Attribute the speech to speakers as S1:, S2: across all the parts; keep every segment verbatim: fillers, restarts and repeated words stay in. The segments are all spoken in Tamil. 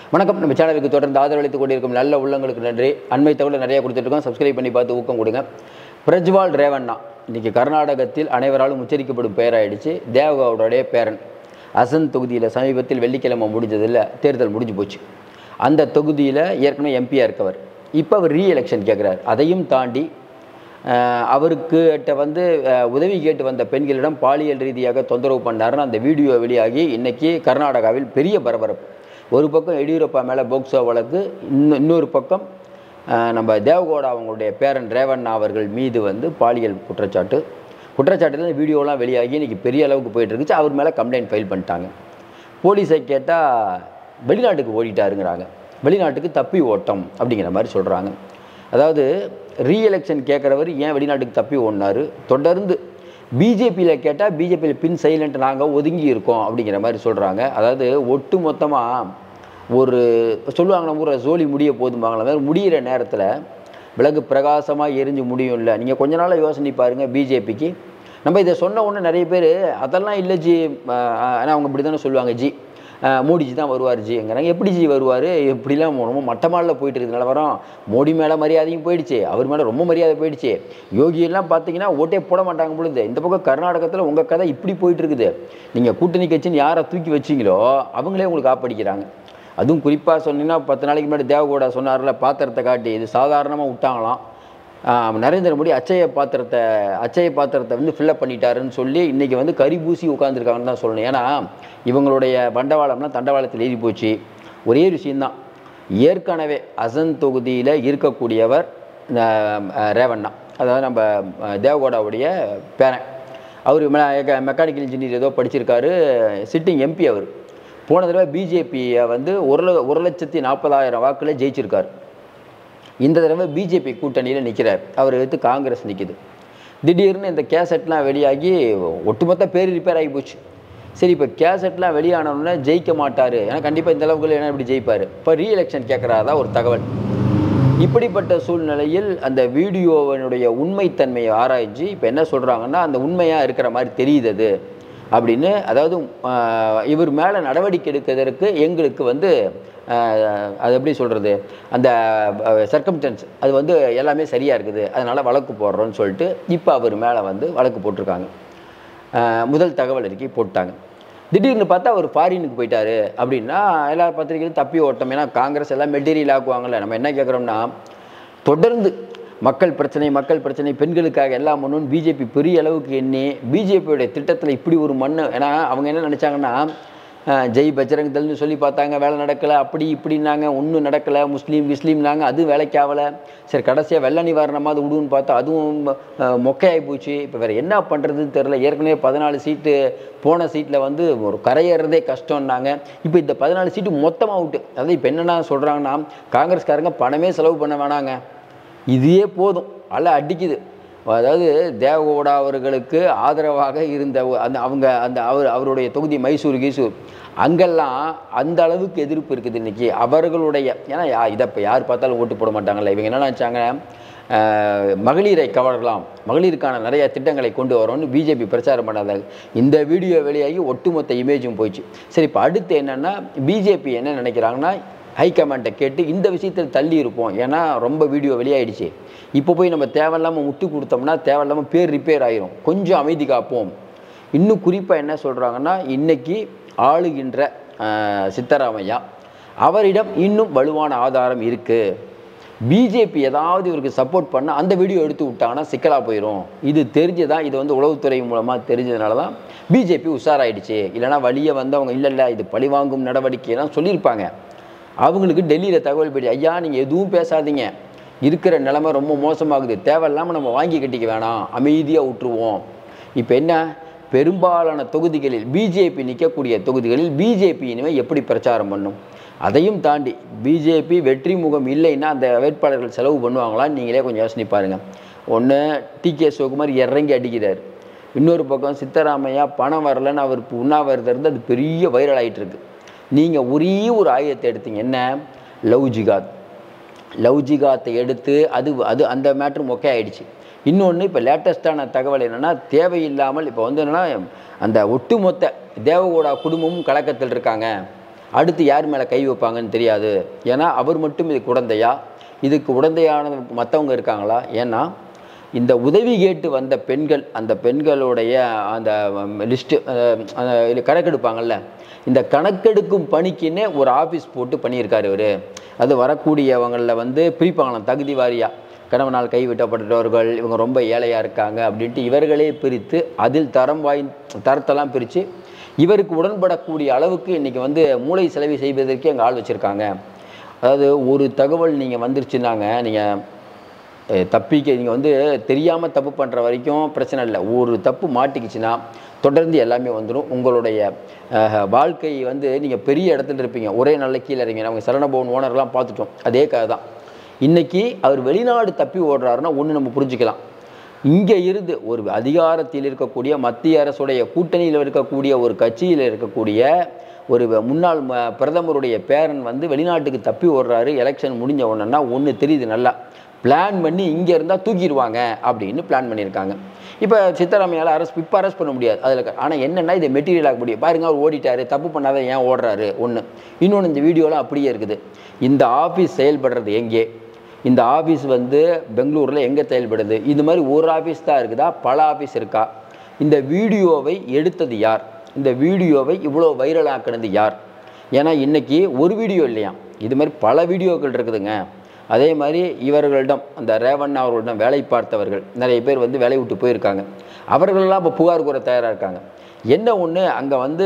S1: வணக்கம். நம்ம சேனலுக்கு தொடர்ந்து ஆதரவளித்துக் கொண்டிருக்கும் நல்ல உள்ளங்களுக்கு நன்றி. அண்மை தகவல் நிறைய கொடுத்துருக்கோம். சப்ஸ்கிரைப் பண்ணி பார்த்து ஊக்கம் கொடுங்க. பிரஜ்வால் ரேவண்ணா இன்றைக்கி கர்நாடகத்தில் அனைவராலும் உச்சரிக்கப்படும் பெயராயிடுச்சு. தேவகவுடைய பேரன் அசன் தொகுதியில் சமீபத்தில் வெள்ளிக்கிழமை முடிஞ்சதில் தேர்தல் முடிஞ்சு போச்சு. அந்த தொகுதியில் ஏற்கனவே எம்பியாக இருக்கவர் இப்போ அவர் ரீ எலெக்ஷன் கேட்குறாரு. அதையும் தாண்டி அவருக்கு கிட்ட வந்து உதவி கேட்டு வந்த பெண்களிடம் பாலியல் ரீதியாக தொந்தரவு பண்ணாருன்னு அந்த வீடியோ வெளியாகி இன்றைக்கி கர்நாடகாவில் பெரிய பரபரப்பு. ஒரு பக்கம் எடியூரப்பா மேலே போக்சோ வழக்கு, இன்னும் இன்னொரு பக்கம் நம்ம தேவகவுடா அவங்களுடைய பேரன் ரேவண்ணா அவர்கள் மீது வந்து பாலியல் குற்றச்சாட்டு குற்றச்சாட்டுல வீடியோலாம் வெளியாகி இன்றைக்கி பெரிய அளவுக்கு போயிட்டு இருந்துச்சு. அவர் மேலே கம்ப்ளைண்ட் ஃபைல் பண்ணிட்டாங்க. போலீஸை கேட்டால் வெளிநாட்டுக்கு ஓடிட்டாருங்கிறாங்க. வெளிநாட்டுக்கு தப்பி ஓட்டம் அப்படிங்கிற மாதிரி சொல்கிறாங்க. அதாவது ரீ எலெக்ஷன் கேட்குறவர் ஏன் வெளிநாட்டுக்கு தப்பி ஓடினார், தொடர்ந்து பிஜேபியில் கேட்டால் பிஜேபியில் பின் சைலண்ட் நாங்கள் ஒதுங்கி இருக்கோம் அப்படிங்கிற மாதிரி சொல்கிறாங்க. அதாவது ஒட்டு மொத்தமாக ஒரு சொல்லுவாங்க நம்ம ஊரில் சோழி முடிய போதும்பாங்களா, அதாவது முடிகிற நேரத்தில் விலகு பிரகாசமாக எரிஞ்சு முடியும் இல்லை. நீங்கள் கொஞ்ச நாள் யோசனை பாருங்கள். பிஜேபிக்கு நம்ம இதை சொன்ன உடனே நிறைய பேர் அதெல்லாம் இல்லை ஜி, ஆனால் அவங்க இப்படி தானே சொல்லுவாங்க, ஜி மோடிஜி தான் வருவார் ஜிங்கிறாங்க. எப்படி ஜி வருவார், எப்படிலாம் ரொம்ப மட்டமாலில் போயிட்டு இருக்குது நிலவரம். மோடி மேலே மரியாதையும் போயிடுச்சு, அவர் மேலே ரொம்ப மரியாதை போயிடுச்சு. யோகியெல்லாம் பார்த்தீங்கன்னா ஓட்டே போட மாட்டாங்க பொழுது. இந்த பக்கம் கர்நாடகத்தில் உங்கள் கதை இப்படி போயிட்டு இருக்குது. நீங்கள் கூட்டணி கட்சின்னு யாரை தூக்கி வச்சிங்களோ அவங்களே உங்களுக்கு காப்படிக்கிறாங்க. அதுவும் குறிப்பாக சொன்னீங்கன்னா பத்து நாளைக்கு முன்னாடி தேவகவுடா சொன்னார்ல, பாத்திரத்தை காட்டி இது சாதாரணமாக விட்டாங்களாம். நரேந்திர மோடி அச்சய பாத்திரத்தை அச்சய பாத்திரத்தை வந்து ஃபில்லப் பண்ணிட்டாருன்னு சொல்லி இன்றைக்கி வந்து கறி பூசி உட்காந்துருக்காங்கன்னு தான் சொல்லணும். ஏன்னா இவங்களுடைய பண்டவாளம்லாம் தண்டவாளத்தில் ஏறி போச்சு. ஒரே விஷயந்தான், ஏற்கனவே அசன் தொகுதியில் இருக்கக்கூடியவர் ரேவண்ணா, அதாவது நம்ம தேவகவுடாவுடைய பேரன். அவர் மெக்கானிக்கல் இன்ஜினியர் ஏதோ படிச்சிருக்காரு, சிட்டிங் எம்பி. அவர் போன தடவை பிஜேபியை வந்து ஒரு ஒரு லட்சத்தி நாற்பதாயிரம் வாக்கில் ஜெயிச்சிருக்கார். இந்த தடவை பிஜேபி கூட்டணியில் நிற்கிறார். அவர் எடுத்து காங்கிரஸ் நிற்கிது. திடீர்னு இந்த கேசட்லாம் வெளியாகி ஒட்டுமொத்த பேர் ரிப்பேர் ஆகி போச்சு. சரி, இப்போ கேசட்லாம் வெளியானோன்னா ஜெயிக்க மாட்டார், ஏன்னா கண்டிப்பாக இந்த அளவுக்கு என்ன இப்படி ஜெயிப்பார். இப்போ ரீ எலெக்ஷன் கேட்குறாதா ஒரு தகவல். இப்படிப்பட்ட சூழ்நிலையில் அந்த வீடியோவினுடைய உண்மைத்தன்மையை ஆராய்ச்சி இப்போ என்ன சொல்கிறாங்கன்னா, அந்த உண்மையாக இருக்கிற மாதிரி தெரியுது அது அப்படின்னு. அதாவது இவர் மேலே நடவடிக்கை எடுக்கிறதுக்கு எங்களுக்கு வந்து அது எப்படி சொல்கிறது, அந்த சர்க்கம்ஸ்டன்ஸ் அது வந்து எல்லாமே சரியாக இருக்குது, அதனால் வழக்கு போடுறோன்னு சொல்லிட்டு இப்போ அவர் மேலே வந்து வழக்கு போட்டிருக்காங்க. முதல் தகவல் அறிக்கை போட்டாங்க. திடீர்னு பார்த்தா அவர் ஃபாரினுக்கு போயிட்டார் அப்படின்னா எல்லா பத்திரிகையும் தப்பி ஓட்டம். ஏன்னா காங்கிரஸ் எல்லாம் மெட்டீரியல் ஆக்குவாங்கள்ல. நம்ம என்ன கேட்குறோம்னா, தொடர்ந்து மக்கள் பிரச்சனை மக்கள் பிரச்சனை பெண்களுக்காக எல்லாம் பண்ணணும்னு பிஜேபி பெரிய அளவுக்கு எண்ணி பிஜேபியோடைய திட்டத்தில் இப்படி ஒரு மண்ணு. ஏன்னா அவங்க என்ன நினச்சாங்கன்னா, ஜெய் பஜ்ரங் தள்னு சொல்லி பார்த்தாங்க, வேலை நடக்கலை, அப்படி இப்படின்னாங்க, ஒன்றும் நடக்கலை, முஸ்லீம் முஸ்லீம்னாங்க, அது வேலைக்கு ஆகலை. சரி, கடைசியாக வெள்ள நிவாரணமாக விடுன்னு பார்த்தா அதுவும் மொக்கையாகி போச்சு. இப்போ வேறு என்ன பண்ணுறதுன்னு தெரில. ஏற்கனவே பதினாலு சீட்டு போன சீட்டில் வந்து ஒரு கரையேறதே கஷ்டம்னாங்க. இப்போ இந்த பதினாலு சீட்டு மொத்தமாக அவுட்டு. அதாவது இப்போ என்னென்னா சொல்கிறாங்கன்னா, காங்கிரஸ்காரங்க பணமே செலவு பண்ண வேணாங்க, இதே போதும், அலை அடிக்குது. அதாவது தேவகவுடா அவர்களுக்கு ஆதரவாக இருந்த அந்த அவங்க அந்த அவர் அவருடைய தொகுதி மைசூர் கீசூர் அங்கெல்லாம் அந்த அளவுக்கு எதிர்ப்பு இருக்குது இன்றைக்கி அவர்களுடைய. ஏன்னா இதை இப்போ யார் பார்த்தாலும் ஓட்டு போட மாட்டாங்கல்ல. இவங்க என்ன நினச்சாங்க, மகளிரை கவரலாம், மகளிருக்கான நிறைய திட்டங்களை கொண்டு வரோன்னு பிஜேபி பிரச்சாரம் பண்ணாங்க. இந்த வீடியோ வெளியாகி ஒட்டுமொத்த இமேஜும் போயிடுச்சு. சரி, இப்போ அடுத்து என்னென்னா, பிஜேபி என்ன நினைக்கிறாங்கன்னா, ஹைகமாண்டை கேட்டு இந்த விஷயத்தில் தள்ளி இருப்போம், ஏன்னா ரொம்ப வீடியோ வெளியாகிடுச்சு. இப்போ போய் நம்ம தேவையில்லாமல் முட்டு கொடுத்தோம்னா தேவையில்லாமல் பேர் ரிப்பேர் ஆகிரும், கொஞ்சம் அமைதி காப்போம். இன்னும் குறிப்பாக என்ன சொல்கிறாங்கன்னா, இன்றைக்கி ஆளுகின்ற சித்தராமையா அவரிடம் இன்னும் வலுவான ஆதாரம் இருக்குது. பிஜேபி ஏதாவது இவருக்கு சப்போர்ட் பண்ண அந்த வீடியோ எடுத்து விட்டாங்கன்னா சிக்கலாக போயிடும். இது தெரிஞ்சுதான், இது வந்து உளவுத்துறை மூலமாக தெரிஞ்சதுனால தான் பிஜேபி உஷாராயிடுச்சு. இல்லைனா வழியை வந்து அவங்க இல்லை இல்லை இது பழிவாங்கும் நடவடிக்கையெல்லாம் சொல்லியிருப்பாங்க. அவங்களுக்கு டெல்லியில் தகவல் போயிடுச்சு, ஐயா நீங்கள் எதுவும் பேசாதீங்க, இருக்கிற நிலைமை ரொம்ப மோசமாகுது, தேவையில்லாமல் நம்ம வாங்கி கட்டிக்க வேணாம், அமைதியாக விட்டுருவோம். இப்போ என்ன, பெரும்பாலான தொகுதிகளில் பிஜேபி நிற்கக்கூடிய தொகுதிகளில் பிஜேபி இனிமேல் எப்படி பிரச்சாரம் பண்ணும்? அதையும் தாண்டி பிஜேபி வெற்றி முகம் இல்லைன்னா அந்த வேட்பாளர்கள் செலவு பண்ணுவாங்களான்னு நீங்களே கொஞ்சம் யோசனை பாருங்கள். ஒன்று டி கே சிவகுமார் இறங்கி அடிக்கிறார், இன்னொரு பக்கம் சித்தராமையா பணம் வரலன்னு அவர் உண்ணாவிரதம் இருந்து அது பெரிய வைரல் ஆகிட்டு இருக்கு. நீங்கள் ஒரே ஒரு ஆயுதத்தை எடுத்தீங்க, என்ன, லவ் ஜிகாத். லவ் ஜிகாத்தை எடுத்து அது அது அந்த மேட்ரு மொக்கே ஆகிடுச்சு. இன்னொன்று இப்போ லேட்டஸ்ட்டான தகவல் என்னென்னா, தேவையில்லாமல் இப்போ வந்து என்னென்னா அந்த ஒட்டுமொத்த தேவகவுடா குடும்பமும் கலக்கத்தில் இருக்காங்க, அடுத்து யார் மேலே கை வைப்பாங்கன்னு தெரியாது. ஏன்னா அவர் மட்டும் இதுக்கு உடந்தையா, இதுக்கு உடந்தையான மற்றவங்க இருக்காங்களா? ஏன்னா இந்த உதவி கேட்டு வந்த பெண்கள், அந்த பெண்களுடைய அந்த லிஸ்ட்டு இல்லை கணக்கெடுப்பாங்கள்ல, இந்த கணக்கெடுக்கும் பணிக்குன்னே ஒரு ஆஃபீஸ் போட்டு பண்ணியிருக்காரு இவர். அது வரக்கூடியவங்களில் வந்து பிரிப்பாங்களாம் தகுதி வாரியாக. கணவனால் கைவிட்டப்பட்டவர்கள், இவங்க ரொம்ப ஏழையாக இருக்காங்க அப்படின்ட்டு இவர்களே பிரித்து அதில் தரம் வாய் தரத்தெல்லாம் பிரித்து இவருக்கு உடன்படக்கூடிய அளவுக்கு இன்றைக்கி வந்து மூளை செலவு செய்வதற்கே அங்கே ஆள் வச்சுருக்காங்க. அதாவது ஒரு தகவல் நீங்கள் வந்துருச்சுன்னாங்க, நீங்கள் தப்பிக்க நீங்கள் வந்து தெரியாமல் தப்பு பண்ணுற வரைக்கும் பிரச்சனை இல்லை. ஒரு தப்பு மாட்டிக்கிச்சுன்னா தொடர்ந்து எல்லாமே வந்துடும். உங்களுடைய வாழ்க்கை வந்து நீங்கள் பெரிய இடத்துல இருப்பீங்க, ஒரே நல்ல கீழே இருங்க. நம்ம சரணபவன் ஓனர்லாம் பார்த்துட்டோம். அதே கதை தான். இன்றைக்கி அவர் வெளிநாடு தப்பி ஓடுறாருன்னா ஒன்று நம்ம புரிஞ்சுக்கலாம். இங்கே இருந்து ஒரு அதிகாரத்தில் இருக்கக்கூடிய மத்திய அரசுடைய கூட்டணியில் இருக்கக்கூடிய ஒரு கட்சியில் இருக்கக்கூடிய ஒரு முன்னாள் பிரதமருடைய பேரன் வந்து வெளிநாட்டுக்கு தப்பி ஓடுறாரு எலெக்ஷன் முடிஞ்ச உடனேன்னா ஒன்று தெரியுது, நல்லா பிளான் பண்ணி இங்கே இருந்தால் தூக்கிடுவாங்க அப்படின்னு பிளான் பண்ணியிருக்காங்க. இப்போ சித்தராமையால் அரெஸ்ட் இப்போ அரெஸ்ட் பண்ண முடியாது அதில். ஆனால் என்னென்னா இதை மெட்டீரியல் ஆக முடியும். பாருங்கள், அவர் ஓடிட்டார், தப்பு பண்ணாத ஏன் ஓடுறாரு ஒன்று. இன்னொன்று, இந்த வீடியோலாம் அப்படியே இருக்குது. இந்த ஆஃபீஸ் செயல்படுறது எங்கே? இந்த ஆஃபீஸ் வந்து பெங்களூரில் எங்கே செயல்படுது? இது மாதிரி ஒரு ஆஃபீஸ் தான் இருக்குதா, பல ஆஃபீஸ் இருக்கா? இந்த வீடியோவை எடுத்தது யார்? இந்த வீடியோவை இவ்வளோ வைரல் ஆக்கினது யார்? ஏன்னா இன்றைக்கி ஒரு வீடியோ இல்லையா, இது மாதிரி பல வீடியோக்கள் இருக்குதுங்க. அதே மாதிரி இவர்களிடம், அந்த ரேவண்ணா அவர்களிடம் வேலை பார்த்தவர்கள் நிறைய பேர் வந்து வேலையை விட்டு போயிருக்காங்க. அவர்களெல்லாம் இப்போ புகார் கூற தயாராக இருக்காங்க. என்ன ஒன்று, அங்கே வந்து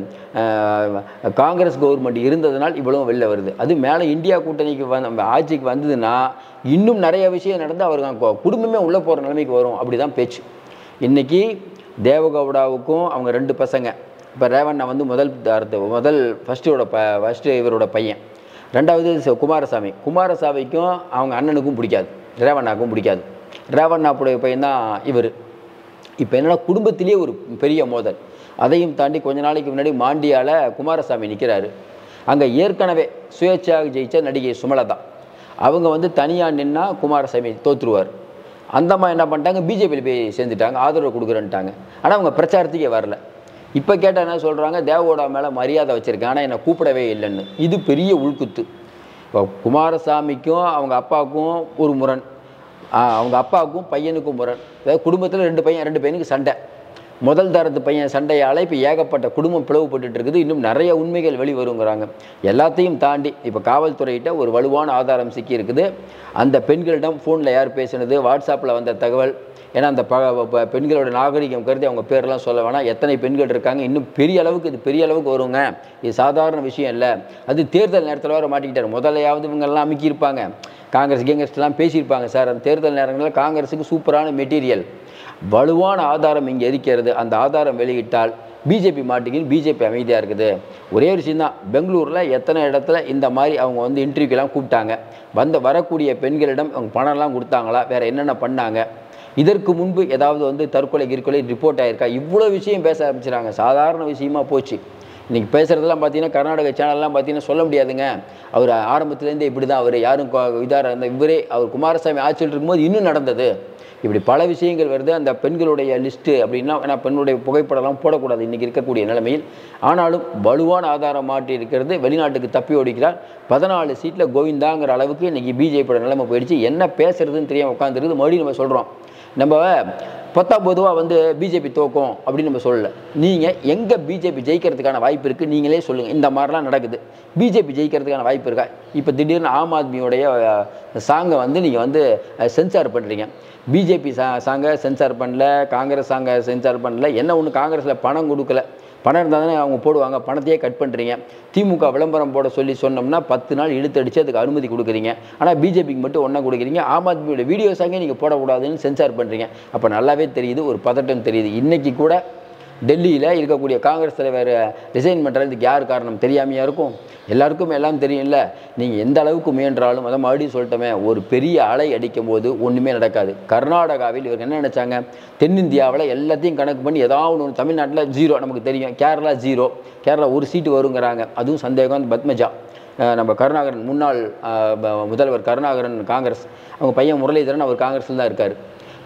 S1: காங்கிரஸ் கவர்மெண்ட் இருந்ததுனால் இவ்வளோ வெளில வருது. அது மேலே இந்தியா கூட்டணிக்கு வந்து ஆட்சிக்கு வந்ததுன்னா இன்னும் நிறைய விஷயம் நடந்து அவருக்கு குடும்பமே உள்ளே போகிற நிலைமைக்கு வரும். அப்படி தான் பேச்சு. இன்றைக்கி தேவகவுடாவுக்கும் அவங்க ரெண்டு பசங்க, இப்போ ரேவண்ணா வந்து முதல் முதல் ஃபஸ்ட்டோட ப ஃபஸ்ட்டு இவரோட பையன், ரெண்டாவது குமாரசாமி. குமாரசாமிக்கும் அவங்க அண்ணனுக்கும் பிடிக்காது, ரேவண்ணாவுக்கும் பிடிக்காது. ரேவண்ணாவுடைய பையன் தான் இவர். இப்போ என்னென்னா குடும்பத்திலேயே ஒரு பெரிய மோதல். அதையும் தாண்டி கொஞ்ச நாளைக்கு முன்னாடி மாண்டியாவில் குமாரசாமி நிற்கிறாரு. அங்கே ஏற்கனவே சுயேட்சையாக ஜெயித்த நடிகை சுமலதா, அவங்க வந்து தனியாக நின்னா குமாரசாமி தோற்றுருவார். அந்த மாதிரி என்ன பண்ணிட்டாங்க, பிஜேபியில் போய் சேர்ந்துட்டாங்க, ஆதரவு கொடுக்குறேன்ட்டாங்க. ஆனால் அவங்க பிரச்சாரத்துக்கே வரல. இப்போ கேட்டால் என்ன சொல்கிறாங்க, தேவகவுடா மேலே மரியாதை வச்சுருக்கேன், ஆனால் என்னை கூப்பிடவே இல்லைன்னு. இது பெரிய உள்குத்து. இப்போ குமாரசாமிக்கும் அவங்க அப்பாவுக்கும் ஒரு முரண், அவங்க அப்பாவுக்கும் பையனுக்கும் முரண். அதாவது குடும்பத்தில் ரெண்டு பையன் ரெண்டு பையனுக்கு சண்டை. முதல் தரத்து பையன் சண்டையால் இப்போ ஏகப்பட்ட குடும்பம் பிளவுபட்டு இருக்குது. இன்னும் நிறைய உண்மைகள் வெளிவருங்கிறாங்க. எல்லாத்தையும் தாண்டி இப்போ காவல்துறையிட்ட ஒரு வலுவான ஆதாரம் சிக்கி இருக்குது. அந்த பெண்களிடம் ஃபோனில் யார் பேசினது, வாட்ஸ்அப்பில் வந்த தகவல். ஏன்னா அந்த ப பெண்களோட நாகரிகம் கருதி அவங்க பேரெலாம் சொல்ல வேணாம். எத்தனை பெண்கள் இருக்காங்க, இன்னும் பெரிய அளவுக்கு இது பெரிய அளவுக்கு வருங்க. இது சாதாரண விஷயம் இல்லை. அது தேர்தல் நேரத்தில் வர மாட்டிக்கிட்டார். முதலையாவது இவங்கெல்லாம் அமுக்கியிருப்பாங்க, காங்கிரஸ் கேங்கர்ஸ்லாம் பேசியிருப்பாங்க. சார், அந்த தேர்தல் நேரங்களில் காங்கிரஸுக்கு சூப்பரான மெட்டீரியல், வலுவான ஆதாரம் இங்கே இருக்கிறது. அந்த ஆதாரம் வெளியிட்டால் பிஜேபி மாட்டிக்கின்னு பிஜேபி அமைதியாக இருக்குது. ஒரே ஒரு விஷயந்தான், பெங்களூரில் எத்தனை இடத்துல இந்த மாதிரி அவங்க வந்து இன்டர்வியூக்கெல்லாம் கூப்பிட்டாங்க. வந்த வரக்கூடிய பெண்களிடம் அவங்க பணம்லாம் கொடுத்தாங்களா, வேறு என்னென்ன பண்ணாங்க, இதற்கு முன்பு ஏதாவது வந்து தற்கொலை கிற்கொலை ரிப்போர்ட் ஆகிருக்கா, இவ்வளோ விஷயம் பேச ஆரம்பிச்சிடாங்க. சாதாரண விஷயமா போச்சு. இன்றைக்கி பேசுகிறதெல்லாம் பார்த்தீங்கன்னா கர்நாடக சேனல்லாம் பார்த்தீங்கன்னா சொல்ல முடியாதுங்க, அவர் ஆரம்பத்துலேருந்தே இப்படி தான், அவர் யாரும் இதாக இருந்த இவரே அவர் குமாரசாமி ஆட்சியில் இருக்கும்போது இன்னும் நடந்தது. இப்படி பல விஷயங்கள் வருது. அந்த பெண்களுடைய லிஸ்ட்டு அப்படின்னா, ஏன்னா பெண்ணுடைய புகைப்படம்லாம் போடக்கூடாது இன்றைக்கி இருக்கக்கூடிய நிலைமையில். ஆனாலும் வலுவான ஆதாரம் மாட்டி இருக்கிறது. வெளிநாட்டுக்கு தப்பி ஓடிக்கிறார். பதினாலு சீட்டில் கோவிந்தாங்கிற அளவுக்கு இன்றைக்கி பிஜேபியோட நிலைமை போயிடுச்சு. என்ன பேசுறதுன்னு தெரியாமல் உட்காந்துருக்குது. மறுபடியும் நம்ம சொல்கிறோம், நம்ம பத்தாம் பொதுவாக வந்து பிஜேபி தோக்கும் அப்படின்னு நம்ம சொல்லலை. நீங்கள் எங்கே பிஜேபி ஜெயிக்கிறதுக்கான வாய்ப்பு இருக்குது நீங்களே சொல்லுங்கள். இந்த மாதிரிலாம் நடக்குது, பிஜேபி ஜெயிக்கிறதுக்கான வாய்ப்பு இருக்கா? இப்போ திடீர்னு ஆம் ஆத்மியோடைய சாங்கை வந்து நீங்கள் வந்து சென்சார் பண்ணுறீங்க. பிஜேபி சா சாங்கை சென்சார் பண்ணல, காங்கிரஸ் சாங்கை சென்சார் பண்ணல. என்ன ஒன்று, காங்கிரஸில் பணம் கொடுக்கல, பணம் இருந்தால் தானே அவங்க போடுவாங்க, பணத்தையே கட் பண்ணுறீங்க. திமுக விளம்பரம் போட சொல்லி சொன்னோம்னா பத்து நாள் இழுத்தடிச்சு அதுக்கு அனுமதி கொடுக்குறீங்க. ஆனால் பிஜேபிக்கு மட்டும் ஒன்றா கொடுக்குறீங்க. ஆம் ஆத்மியோட வீடியோஸாங்கே நீங்கள் போடக்கூடாதுன்னு சென்சார் பண்ணுறீங்க. அப்போ நல்லாவே தெரியுது, ஒரு பதட்டம் தெரியுது. இன்றைக்கி கூட டெல்லியில் இருக்கக்கூடிய காங்கிரஸ் தலைவர் ரிசைன் பண்ணுறதுக்கு யார் காரணம் தெரியாமையாக இருக்கும்? எல்லாருக்கும் எல்லாம் தெரியும்ல. நீங்கள் எந்த அளவுக்கு முயன்றாலும், அதை மறுபடியும் சொல்லிட்டோமே, ஒரு பெரிய அலை அடிக்கும் போது ஒன்றுமே நடக்காது. கர்நாடகாவில் இவங்க என்ன நினச்சாங்க, தென்னிந்தியாவில் எல்லாத்தையும் கணக்கு பண்ணி ஏதாவது ஒன்று, தமிழ்நாட்டில் ஜீரோ நமக்கு தெரியும், கேரளா ஜீரோ, கேரளா ஒரு சீட்டு வருங்கிறாங்க. அதுவும் சந்தேகம். பத்மஜா, நம்ம கருணாகரன் முன்னாள் முதல்வர் கருணாகரன் காங்கிரஸ், அவங்க பையன் முரளிதரன் அவர் காங்கிரஸில் தான் இருக்கார்.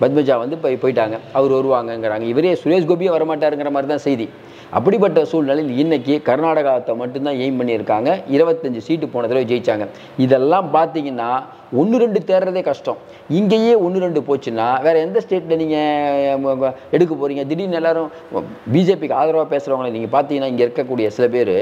S1: பத்மஜா வந்து போய் போயிட்டாங்க, அவர் வருவாங்கங்கிறாங்க. இவரே சுரேஷ் கோபியே வரமாட்டாருங்கிற மாதிரி தான் செய்தி. அப்படிப்பட்ட சூழ்நிலையில் இன்னைக்கு கர்நாடகாத்தை மட்டும்தான் எய்ம் பண்ணியிருக்காங்க. இருபத்தஞ்சு சீட்டு போன தடவை ஜெயிச்சாங்க. இதெல்லாம் பார்த்தீங்கன்னா ஒன்று ரெண்டு தேர்றதே கஷ்டம். இங்கேயே ஒன்று ரெண்டு போச்சுன்னா வேற எந்த ஸ்டேட்டில் நீங்கள் எடுக்க போகிறீங்க? திடீர்னு எல்லாரும் பிஜேபிக்கு ஆதரவாக பேசுகிறவங்களை நீங்கள் பார்த்தீங்கன்னா இங்கே இருக்கக்கூடிய சில பேர்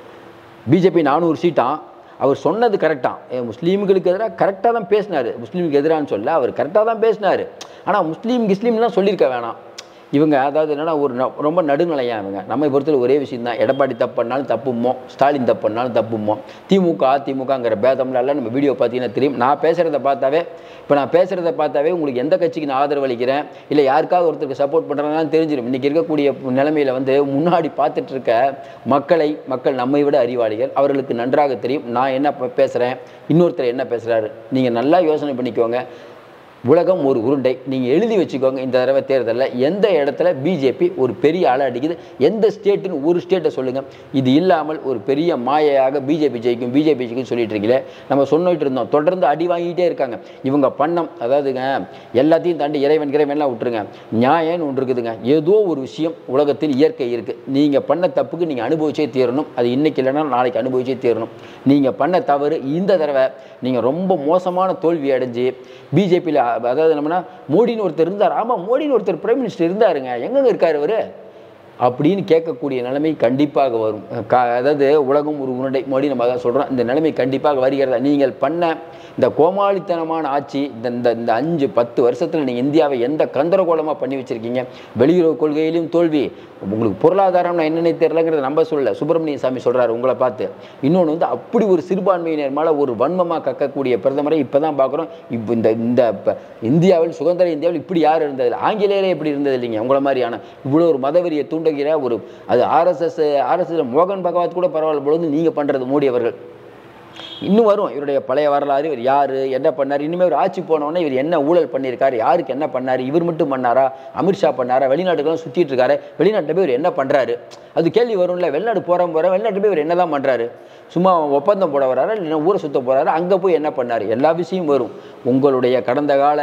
S1: பிஜேபி நானூறு சீட்டான், அவர் சொன்னது கரெக்டாக முஸ்லீம்களுக்கு எதிராக கரெக்டாக தான் பேசினார். முஸ்லீமுக்கு எதிரான்னு சொல்ல, அவர் கரெக்டாக தான் பேசினார். ஆனால் முஸ்லீம் கிஸ்லீம்லாம் சொல்லியிருக்க வேணாம். இவங்க அதாவது என்னென்னா ஒரு ரொம்ப நடுநிலையாக இவங்க. நம்ம பொறுத்தவரை ஒரே விஷயம் தான், எடப்பாடி தப்பு பண்ணாலும் தப்புமோ, ஸ்டாலின் தப்பு பண்ணாலும் தப்புமோ, திமுக அதிமுகங்கிற பேதம்லாம் நம்ம வீடியோ பார்த்தீங்கன்னா தெரியும். நான் பேசுகிறத பார்த்தாவே இப்போ நான் பேசுகிறத பார்த்தாவே உங்களுக்கு எந்த கட்சிக்கு நான் ஆதரவு அளிக்கிறேன் இல்லை யாருக்காவது ஒருத்தருக்கு சப்போர்ட் பண்ணுறதுனாலும் தெரிஞ்சிடும். இன்றைக்கி இருக்கக்கூடிய நிலைமையில் வந்து முன்னாடி பார்த்துட்டு இருக்க மக்களை மக்கள் நம்மை விட அறிவாளிகள், அவர்களுக்கு நன்றாக தெரியும் நான் என்ன பேசுகிறேன், இன்னொருத்தர் என்ன பேசுகிறாரு. நீங்கள் நல்லா யோசனை பண்ணிக்கோங்க. உலகம் ஒரு உருண்டை. நீங்கள் எழுதி வச்சுக்கோங்க, இந்த தடவை தேர்தலில் எந்த இடத்துல பிஜேபி ஒரு பெரிய அலை அடிக்குது, எந்த ஸ்டேட்டுன்னு ஒரு ஸ்டேட்டை சொல்லுங்கள். இது இல்லாமல் ஒரு பெரிய மாயையாக பிஜேபி ஜெயிக்கும் பிஜேபி ஜெயிக்கும் சொல்லிட்டு இருக்கீங்களே. நம்ம சொன்னிட்டு இருந்தோம், தொடர்ந்து அடி வாங்கிட்டே இருக்காங்க இவங்க. பண்ணம் அதாவதுங்க எல்லாத்தையும் தாண்டி இறைவன் இறைவன்லாம் விட்டுருங்க, நியாயம்னு ஒன்று இருக்குதுங்க. ஏதோ ஒரு விஷயம் உலகத்தில் இயற்கை இருக்குது. நீங்கள் பண்ண தப்புக்கு நீங்கள் அனுபவிச்சே தீரணும். அது இன்னைக்கு இல்லைன்னா நாளைக்கு அனுபவிச்சே தீரணும். நீங்கள் பண்ண தவறு இந்த தடவை நீங்கள் ரொம்ப மோசமான தோல்வி அடைஞ்சு பிஜேபியில் அதாவது நம்மனா மோடின்னு ஒருத்தர் இருந்தார். ஆமாம், மோடின்னு ஒருத்தர் பிரைம் மினிஸ்டர் இருந்தாருங்க, எங்கெங்க இருக்கார் அவர் அப்படின்னு கேட்கக்கூடிய நிலைமை கண்டிப்பாக வரும். அதாவது உலகம் ஒரு உருண்டை மோடி நம்ம தான் சொல்கிறோம். இந்த நிலைமை கண்டிப்பாக வருகிறதா. நீங்கள் பண்ண இந்த கோமாளித்தனமான ஆட்சி இந்த இந்த அஞ்சு பத்து வருஷத்தில் நீங்கள் இந்தியாவை எந்த கந்தரகோலமாக பண்ணி வச்சுருக்கீங்க. வெளியுறவு கொள்கையிலும் தோல்வி, உங்களுக்கு பொருளாதாரம்னா என்னென்ன தெரியலங்கிறத நம்ப சொல்லலை, சுப்பிரமணிய சாமி சொல்கிறாரு உங்களை பார்த்து. இன்னொன்று வந்து அப்படி ஒரு சிறுபான்மையினர் மேலே ஒரு வன்மமாக கக்கக்கூடிய பிரதமரை இப்போ தான் பார்க்குறோம். இப்போ இந்த இந்த இந்தியாவில் சுதந்திர இந்தியாவில் இப்படி யார் இருந்ததில்லை, ஆங்கிலேயரே இப்படி இருந்தது இல்லைங்க. உங்களை மாதிரியான இவ்வளோ ஒரு மதவெறியை தூண்டுகிற ஒரு அது ஆர்எஸ்எஸ் ஆர்எஸ்எஸ் மோகன் பகவத் கூட பரவாயில்ல பொழுது நீங்கள் பண்ணுறது மோடி அவர்கள். இன்னும் வரும் இவருடைய பழைய வரலாறு, இவர் யார் என்ன பண்ணார், இனிமேல் ஒரு ஆட்சி போனோடனே இவர் என்ன ஊழல் பண்ணியிருக்காரு, யாருக்கு என்ன பண்ணார், இவர் மட்டும் பண்ணாரா, அமித்ஷா பண்ணாரா, வெளிநாட்டுக்கெல்லாம் சுற்றிட்டு இருக்காரு, வெளிநாட்டில் போய் இவர் என்ன பண்ணுறாரு, அது கேள்வி வரும்ல. வெளிநாடு போகிறோம் போகிறேன் வெளிநாட்டு போய் இவர் என்ன தான் பண்ணுறாரு, சும்மா ஒப்பந்தம் போட வர்றாரு இல்லை ஊரை சுற்ற போகிறாரு, அங்கே போய் என்ன பண்ணார், எல்லா விஷயம் வரும். உங்களுடைய கடந்த கால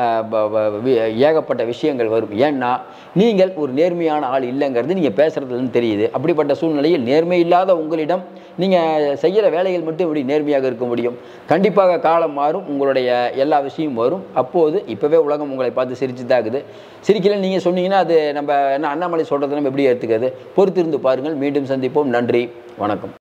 S1: ஏகப்பட்ட விஷயங்கள் வரும். ஏன்னா நீங்கள் ஒரு நேர்மையான ஆள் இல்லைங்கிறது நீங்கள் பேசுகிறதுன்னு தெரியுது. அப்படிப்பட்ட சூழ்நிலையில் நேர்மை இல்லாத உங்களிடம் நீங்கள் செய்கிற வேலைகள் மட்டும் இப்படி நேர்மையாக இருக்க முடியும். கண்டிப்பாக காலம் மாறும், உங்களுடைய எல்லா விஷயமும் வரும். அப்போது இப்போவே உலகம் உங்களை பார்த்து சிரிச்சு தான் இருக்குது. சிரிக்கல நீங்கள் சொன்னீங்கன்னா அது நம்ம என்ன அண்ணாமலை சொல்கிறது நம்ம எப்படி ஏற்றுக்கிறது. பொறுத்திருந்து பாருங்கள். மீண்டும் சந்திப்போம். நன்றி, வணக்கம்.